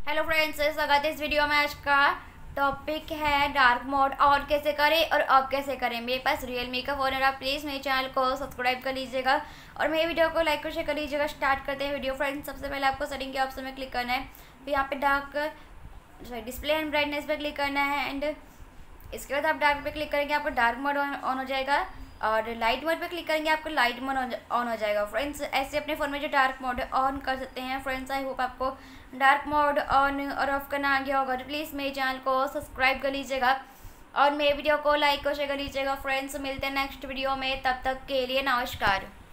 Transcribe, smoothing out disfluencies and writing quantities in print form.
Hello friends, स्वागत है इस वीडियो में। आज का टॉपिक है डार्क मोड ऑन कैसे करें और ऑफ कैसे करें। मेरे पास रियलमी का फ़ोन है, आप प्लीज़ मेरे चैनल को सब्सक्राइब कर लीजिएगा और मेरे वीडियो को लाइक और शेयर कर लीजिएगा। स्टार्ट करते हैं वीडियो फ्रेंड्स। सबसे पहले आपको सेटिंग के ऑप्शन में क्लिक करना है, फिर यहाँ पे डिस्प्ले एंड ब्राइटनेस पे क्लिक करना है एंड इसके बाद आप डार्क पे क्लिक करेंगे, आपको डार्क मोड ऑन हो जाएगा और लाइट मोड पे क्लिक करेंगे, आपको लाइट मोड ऑन हो जाएगा। फ्रेंड्स, ऐसे अपने फ़ोन में जो डार्क मोड ऑन कर सकते हैं। फ्रेंड्स, आई होप आपको डार्क मोड ऑन और ऑफ करना आ गया होगा। तो प्लीज़ मेरे चैनल को सब्सक्राइब कर लीजिएगा और मेरे वीडियो को लाइक और शेयर कर लीजिएगा। फ्रेंड्स, मिलते हैं नेक्स्ट वीडियो में, तब तक के लिए नमस्कार।